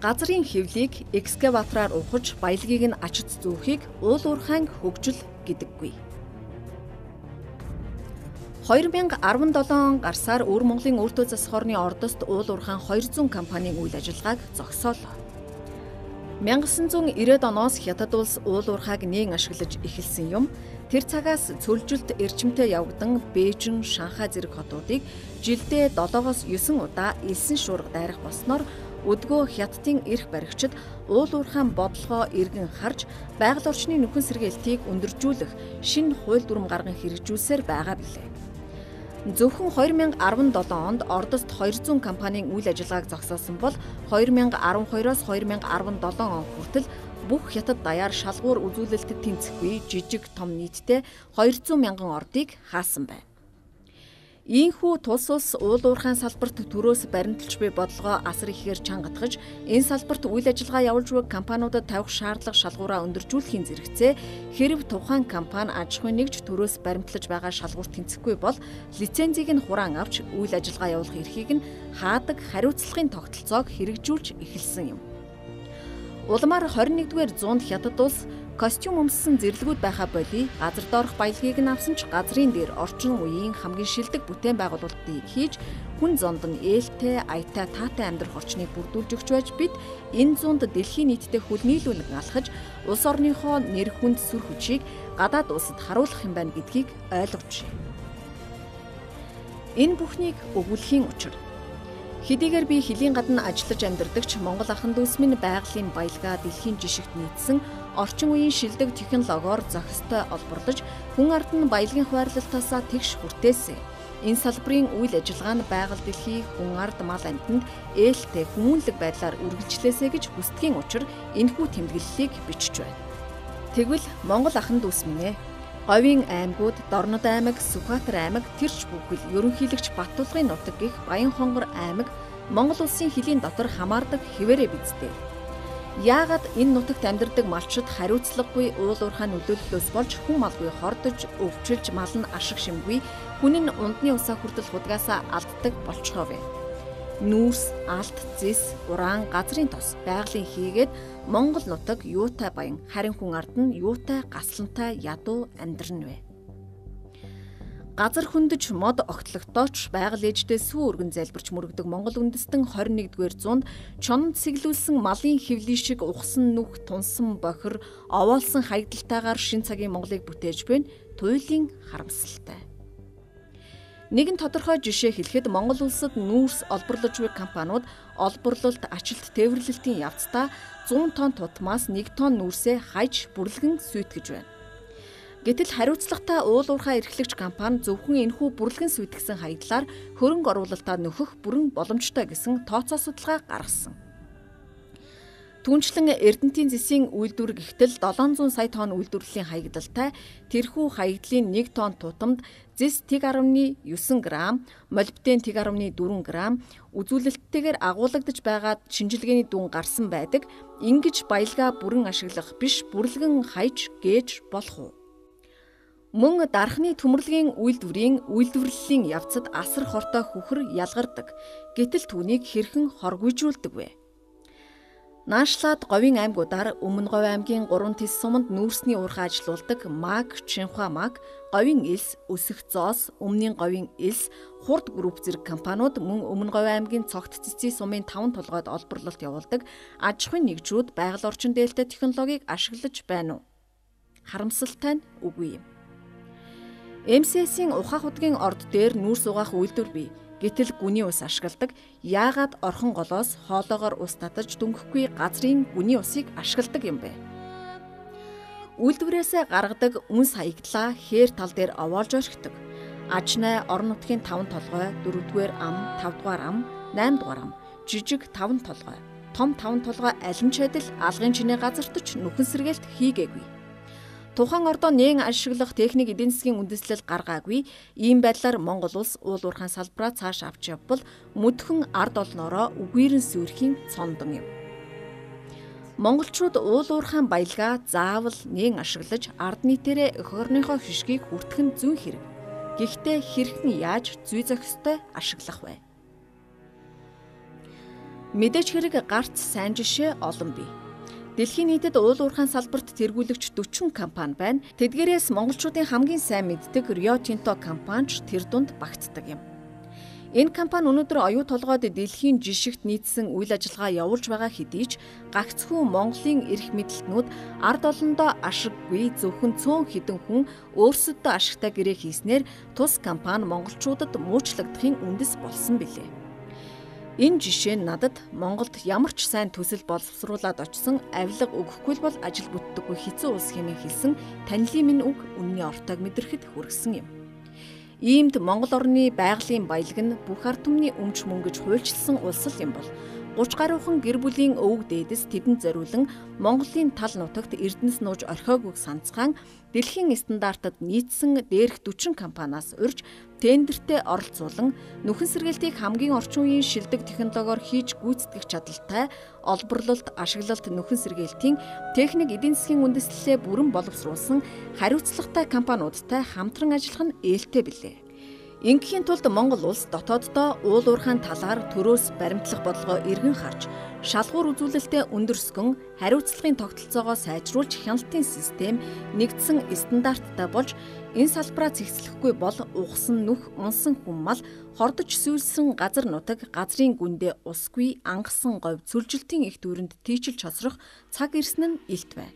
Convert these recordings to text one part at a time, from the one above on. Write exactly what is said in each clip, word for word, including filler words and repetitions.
Газрын хэвлийг экскаватораар ухаж баялагийг нь ачиж зүүхийг уул уурхайн хөгжил гэдэггүй. хоёр мянга арван долоон он гарсаар Өвөр Монголын өөртөө засах орны ордост уул уурхайн двести компанийн үйл ажиллагааг зогсоолоо. мянга девятьсот девяносто оноос Хятад улс уул уурхайг нээн ашиглаж эхэлсэн юм. Тэр цагаас цөлжилт эрчимтэй явагдан Бээжин, Шанхай зэрэг хотуудыг жилдээ долоогоос девять удаа элсэн шуурга дайрах болсноор өдгөө Хятадын эрх баригчид уул уурхайн бодлогоо эргэн харж байгаль орчны нөхөн сэргээлтийг өндөржүүлэх шинэ хууль дүрм гарган хэрэгжүүлсээр байгаа билээ. Зөвхөн хоёр мянга арван долоон онд ордост двести компанийн үйл ажиллагааг зогсоосон бол хоёр мянга арван хоёроос хоёр мянга арван долоон он хүртэл бүх Хятад даяар шалгуур үзүүлэлтэд тэнцэхгүй жижиг том нийтдээ двести мянган ордыг хаасан байна. Ийхүү тус улс уул уурхайн салбарт төрөөс баримталж буй бодлогоо асар ихээр чангатгаж энэ салбарт үйл ажиллагаа явуулж буй компаниудад тавих шаардлага шалгуураа өндөржүүлэхийн зэрэгцээ хэрэв тухайн компани аж ахуйн нэгж төрөөс баримтлаж байгаа шалгуурт тэнцэхгүй бол лицензийг нь хураан авч үйл ажиллагаа явуулах эрхийг нь хаадаг хариуцлагын тогтолцоог хэрэгжүүлж эхэлсэн юм. Улмаар двадцать нэгдүгээр зуунд Хятад улс костюм өмссөн зэрлэгүүд байхаа болий газар доорх баялагийг нь авсан ч газрын дээр орчин үеийн хамгийн шилдэг бүтээн байгуулалтыг хийж хүн зонд нь ээлтэй, аятай, таатай амьдрах орчныг бүрдүүлж өгч байж бид энэ зуунд дэлхийн нийтэд хүл нийлүүлэн алхаж улс орныхоо нэр хүнд сүр хүчийг гадаад улсад харуулах юм байна гэдгийг ойлгож байна. Энэ бүхнийг өгүүлэхийн учир хэдийгээр би хилийн гадна ажиллаж амьдардагч Монгол ахын дүүс минь байгалийн баялгаа дэлхийн жишгт нийцсэн орчин үеийн шилдэг технологиор зохистой олборлож хүн ард нь баялагын хуваарлалтаасаа тэгш хүртээсэн. Энэ салбарын үйл ажиллагаа нь байгаль дэлхий хүн ард мал амьтанд ээлтэй хүмүүнлэг байдлаар үргэлжлээсэй гэж хүсдгийн учир энэхүү тэмдэглэлийг бичиж байна. Тэгвэл Монгол ахын дүүс минь ээ Говийн аймагуд, Дорнод аймаг, Сүхбаатар аймаг, Тэрч бүхэл ерөнхийлөгч Баттулгын нутаг гих Баянхонгор аймаг Монгол улсын хилийн дотор хамаардаг хэвээрээ биздээ. Яагаад энэ нутагт амьдардаг малчид хариуцлагагүй уул уурхайн нөлөөллөөс болж хүн малгүй хордож, өвчилж мал нь ашиг шимгүй, хүн нь ундны усаа хүртэл худгаасаа алддаг болчихоо вэ? Нүүрс, алт, зэс, ураан, газрын тос, байгалийн хийгээд Монгол нутаг юутай баян, харин хүн ард нь юутай гаслантай ядуу амьдрна вэ? Газар хөндөж мод огтлогтооч байгаль ээждээ сүү өргөн залбирч мөрөгдөг Монгол үндэстэн двадцать нэгдүгээр зуунд чононд сэглүүлсэн малын хөвлийн шиг ухсан нүх, тунсан бохир, овоолсон хаягдалтайгаар шин цагийн Монголыг бүтээж буй туйлын харамсалтай. Нэгэн тодорхой жишээ хэлэхэд Монгол улсад нүүрс олборлож буй компаниуд олборлолт, ажилт, тээвэрлэлтийн явцдаа сто тонн тутмаас нэг тонн нүүрсээ хаяж бүрлэгэн сүйтгэж байна. Гэтэл хариуцлагатай уул уурхай эрхлэгч компани зөвхөн энэхүү бүрлэгэн сүйтгэсэн хаягдлаар хөрөнгө оруулалтаа нөхөх бүрэн боломжтой гэсэн тооцоо судалгаа гаргасан. Түүнчлэн Эрдэнэтийн зэсийн үйлдвэр гихтэл долоон зуун сая тонн үйлдвэрлэлийн хаягдалтай тэрхүү хаягдлын нэг тонн тутамд зэс тэг арван девять грамм, молибден тэг арван дөрвөн грамм үзүүлэлттэйгээр агуулгадж байгаа шинжилгээний дүн гарсан байдаг. Ингэж баялгаа бүрэн ашиглах биш бүрлэгэн хаяж гээж болох уу? Мөн дархны төмөрлөгийн үйлдвэрийн үйлдвэрлэлийн явцад асар хортой хүхэр ялгардаг. Гэтэл түүнийг хэрхэн хоргойжуулдаг вэ? Наашлаад Говийн аймагудаар Өмнө Говь аймгийн гурван тис суманд нүүрсний уурхай ажилуулдаг Маг, Чинхua Маг, Говийн элс, Өсөх Зоос, Өмнгийн Говийн элс, Хурд групп зэрэг компаниуд мөн Өмнө Говь аймгийн Цогт цэцгийн сумын таван толгойд олборлолт явуулдаг аж ахуйн нэгжүүд байгаль орчин дээлтэй технологиг ашиглаж байна уу? Харамсалтай нь үгүй юм. эм эс эс-ийн ухаах удгийн орд дээр нүүрс угаах үйлдвэр бий. Гэтэл гүний ус ашигладаг. Яагаад орхон голоос хоолоогоор ус татаж дүнхэхгүй газрын гүний усыг ашигладаг юм бэ? Үйлдвэрээсээ гаргадаг үнс хаягдлаа хээр тал дээр овоолж орхидог. Ажнай орон нутгийн таван толгой, дөрөвдүгээр ам, тавдугаар ам, наймдугаар ам, жижиг таван толгой, том таван толгой алин ч адил алгын чинээ газартч нүхэн сэргээлт хийгээгүй. Тухайн ордоо нээн ашиглах техник эдийн засгийн үндэслэл гаргаагүй. Ийм байдлаар Монгол улс уул уурхайн салбараа цааш авч явбал мөдхөн ард олноороо үгээрэн сүйрхийн цондон юм. Монголчууд уул уурхайн баялгаа заавал нээн ашиглаж ард нийтээрээ эх орныхоо хишгийг хүртэх нь зүйн хэрэг. Гэхдээ хэрхэн яаж зүй зохистой ашиглах вэ? Мэдээж хэрэг гарц сайн жишээ олон бий. Дэлхийн нийтэд уул уурхайн салбарт тэргүүлэгч дөрвөн компани байна. Тэдгээрээс монголчуудын хамгийн сайн мэддэг Rio Tinto компанич тэр дунд багтдаг юм. Энэ компани өнөөдөр оюу толгойд дэлхийн жишгт нийцсэн үйл ажиллагаа явуулж байгаа хэдий ч гагцхүү Монголын эрх мэдэлтнүүд ард олондоо ашиггүй зөвхөн цөөн хэдэн хүн өөрсөдөө ашигтай гэрээ хийснээр тус компани монголчуудад муучлагдахын үндэс болсон билээ. Энэ жишээ нь надад Монголд ямар ч сайн төсөл боловсруулад очсон авилга өгөхгүй бол ажил бүтдэггүй хэцүү улс хэмээн хэлсэн танилын минь үг үнний ортойг мэдрэхэд хүргэсэн юм. Иймд Монгол орны байгалийн баялаг нь бүх ард түмний өмч мөнгөж хуульчилсан улс юм бол гурван гаруйхан гэр бүлийн өвөг дээдэс тэдэнд зориулан Монголын тал нутагт эрдэнэс нууж орхиогүйг санацгаан дэлхийн стандартад нийцсэн дээрх дөрвөн компаниас урьж тендертэй оролцуулан нүхэн сэргээлтийг хамгийн орчин үеийн шилдэг технологиор хийж гүйцэтгэх чадaltaй олборлолт, ашиглалт нүхэн сэргээлтийн техник эдийн засгийн үндэслэлээ бүрэн боловсруулсан хариуцлагатай компаниудтай хамтран ажиллах нь ээлтэй билээ. Ингэхийн тулд Монгол улс дотооддоо уул уурхайн талаар төрөөс баримтлах бодлогоо эргэн харж, шалгуур үзүүлэлтэд өндөрсгөн хариуцлагын тогтолцоогоо сайжруулж хяналтын систем нэгдсэн стандарттай болж энэ салбараа цэгцлэхгүй бол угсан нүх унсан хүммал хордож сүйрсэн газар нутаг газрын гүндээ усгүй ангасан говь цүлжилтийн их дүүрэнд тийчилж хоцрох цаг ирсэн нь илт байна.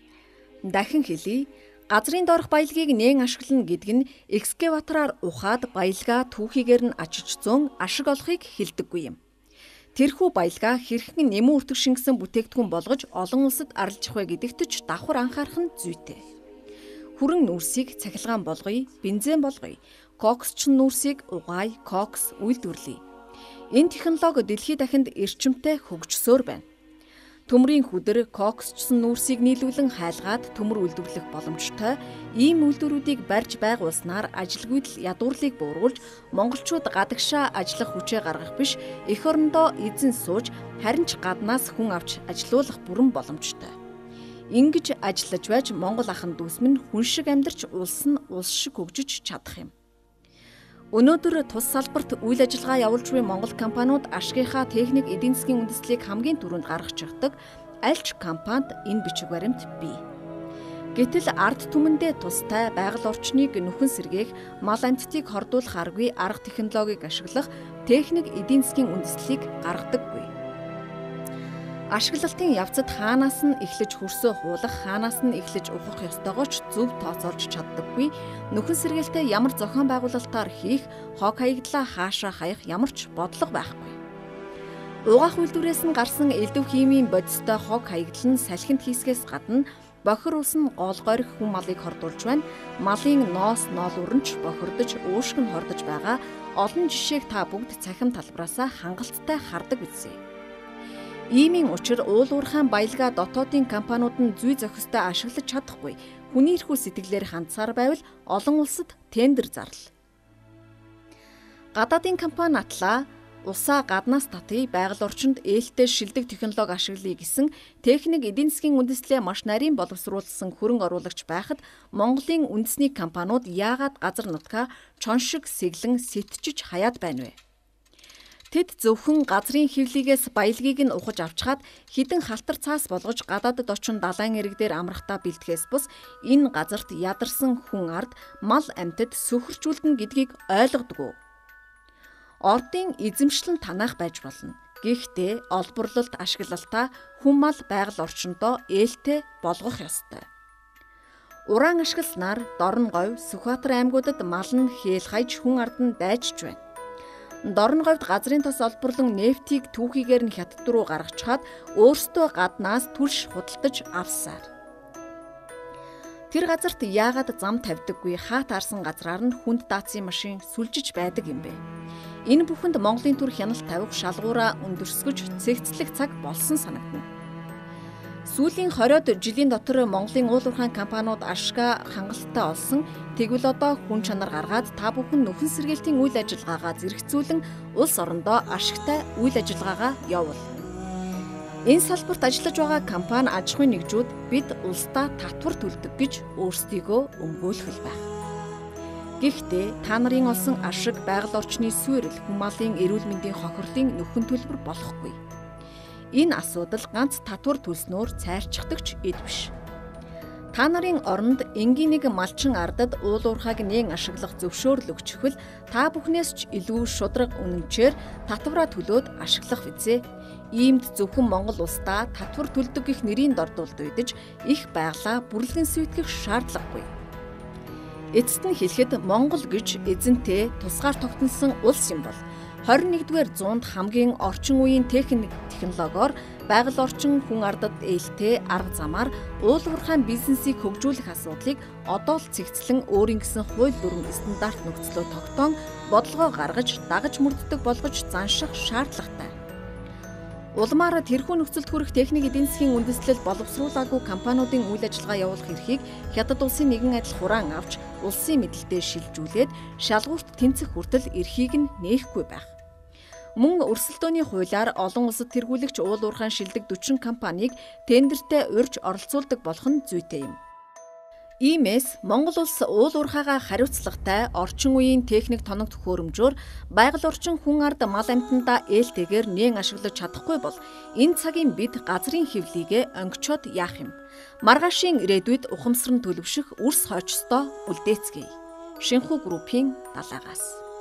Дахин хэлье. Газрын доорх баялагийг нээн ашиглана гэдэг нь экскаватораар ухаад баялгаа түүхийгээр нь ачиж зөөн ашиг олохыг хэлдэггүй юм. Тэрхүү баялгаа хэрхэн нэмэн үртэг шингэсэн бүтээгдэхүүн болгож олон улсад арилжах вэ гэдэгт ч давхар анхаарах нь зүйтэй. Хүрэн нүүрсийг цахилгаан болгоё, бензин болгоё. Коксчин нүүрсийг угаая, кокс үйлдвэрлэе. Энэ технологи дэлхийд дахинд эрчимтэй хөгжсөөр байна. Төмрийн хүдэр коксчсон нүүрсийг нийлүүлэн хайлгаад төмөр үйлдвэрлэх боломжтой. Ийм үйлдвэрүүдийг барьж байгуулснаар ажилгүйдэл ядуурлыг бууруулж монголчууд гадагшаа ажиллах хүчээ гаргах биш, эх орондоо эзэн сууж харин ч гаднаас хүн авч ажилуулах бүрэн боломжтой. Ингэж ажиллаж байж Монгол ахын дүүс минь хүн шиг амьдарч улс нь улс шиг хөгжиж чадах юм. Өнөөдөр тус салбарт үйл ажиллагаа явуулж буй Монгол компаниуд ашигынхаа техник эдийн засгийн үндэслэлийг хамгийн түрүүнд гаргаж чаддаг аль ч компанид энэ бичиг баримт бий. Гэтэл ард түмэндээ тустай байгаль орчныг нүхэн сэргээх, мал амьтдыг хордуулах аргагүй арга технологиг ашиглах техник эдийн засгийн үндэслэлийг гаргадаггүй. Ашиглалтын явцад хаанаас нь эхлэж хөрсөө хуулах, хаанаас нь эхлэж ухах ёстойгоо ч зөв тооцоолж чаддаггүй. Нүхэн сэргээлтээ ямар зохион байгуулалтаар хийх, хог хаягдлаа хаашаа хаях ямар ч бодлого байхгүй. Угаах үйлдвэрээс нь гарсан элдв химийн бодистой хог хаягдал нь салхинд хийсгээс гадна бохир ус нь гол горих хүн малыг хордуулж байна. Малын ноос ноол өрнч бохирдож, уушг нь хордож байгаа олон жишээг та бүгд цахим талбараасаа хангалттай хардаг үзье. Иймийн учир уул уурхайн баялгаа дотоодын компаниуд нь зүй зохистой ашиглаж чадахгүй. Хүний эрхүү сэтгэлээр хандсаар байвал олон улсад тендер зарлал. Гадаадын компани атлаа усаа гаднаас татъя, байгаль орчинд ээлтэй шилдэг технологи ашиглая гэсэн техник эдийн засгийн үндэслэлээ маш нарийн боловсруулсан хөрөнгө оруулагч байхад Монголын үндэсний компаниуд яагаад газар нутгаа чоншиг сэглэн сэтчиж хаяад байна вэ? Тэд зөвхөн газрын хэвлэгээс баялагийг нь ухаж авчгаад хідэн халтар цаас болгож гадаадд очин далайн эрэг дээр амрахтаа бэлтгэхээс бус энэ газарт ядарсан хүн ард мал амьтад сөхөрчүүлдэн гэдгийг ойлгодоггүй. Ордын эзэмшлэн танаах байж болно. Гэхдээ олборлолт ашиглалтаа хүн мал байгаль орчиндөө ээлтэй болгох ёстой. Ураан ашигласнаар Дорн говь, Сүхбаатар аймагуудад мал нь хээл хаяж хүн ард нь дайжж байна. Дорн говьд газрын тос олборлон нефтийг түүхийгээр нь хятад руу гаргачихад өөрсдөө гаднаас түлш худалдаж авсаар. Тэр газарт яагаад зам тавьдаггүй хаат арсан газраар нь хүнд даацын машин сүлжиж байдаг юм бэ? Энэ бүхэнд Монголын төр хяналт тавих шалгуураа өндөрсгөж цэгцлэх цаг болсон санагдана. Сүүлийн хориод жилийн дотор Монголын уул уурхайн компаниуд ашгаа хангалттай олсон. Тэгвэл одоо хүн чанар гаргаад та бүхэн нүхэн сэргээлтийн үйл ажиллагаагаа зэрэгцүүлэн улс орондоо ашигтай үйл ажиллагаагаа явуул. Энэ салбарт ажиллаж байгаа компани аж ахуйн нэгжүүд бид улсдаа татвар төлдөг гэж өөрсдийгөө өмгөөлөх байх. Гэхдээ та нарын олсон ашиг байгаль орчны суурил, хүн малын эрүүл мэндийн хохирлын нөхөн төлбөр болохгүй. Энэ асуудал ганц татвар төлснөөр цайрчихдаг ч эд биш. Та нарын оронд энгийн нэг малчин ардад уул уурхайг нээн ашиглах зөвшөөрөл өгчихвөл та бүхнээс ч илүү шудраг үнэмчээр татвараа төлөөд ашиглах визээ. Иймд зөвхөн Монгол улсдаа татвар төлдөг гэх нэрийн дордуулд уйдаж их байглаа бүрлэгэн сүйтгэх шаардлагагүй. Эцэст нь хэлэхэд Монгол гэж эзэнтэй тусгаар тогтносон улс юм бол хорин нэгдүгээр зуунд хамгийн орчин үеийн техник технологиор байгаль орчин хүн ардад ээлтэй арга замаар уул уурхайн бизнесийг хөгжүүлэх асуудлыг одоо л цэгцлэн өөрийн гэсэн хууль дүрм стандарт нөхцлөө тогтоон бодлогоо гаргаж дагаж мөрддөг болгож занших шаардлагатай. Улмаар тэрхүү нөхцөлд хүрэх техник эдийн засгийн үндэслэл боловсруулаагүй компаниудын үйл ажиллагаа явуулах эрхийг Хятад улсын нэгэн адил хураан авч улсын мэдэлтэд шилжүүлээд шалгуурт тэнцэх хүртэл эрхийг нь нээхгүй байх. Мөн өрсөлдөөний хуулиар олон улсад тэргүүлэгч уул уурхайн шилдэг forty компанийг тендертэй урьж оролцуулдаг болох нь зүйтэй юм. Иймээс Монгол улс уул уурхайгаа хариуцлагатай орчин үеийн техник тоног төхөөрөмжөөр байгаль орчин хүн ард мал амьтандаа ээлтэйгээр нээн ашиглаж чадахгүй бол энэ цагийн бид газрын хэвлийгээ онгичоод яах юм? Маргаашийн ирээдүйд ухамсар нь төлөвшөх үрс хойчстоо үлдээцгээе. Шинхүү группийн далаагаас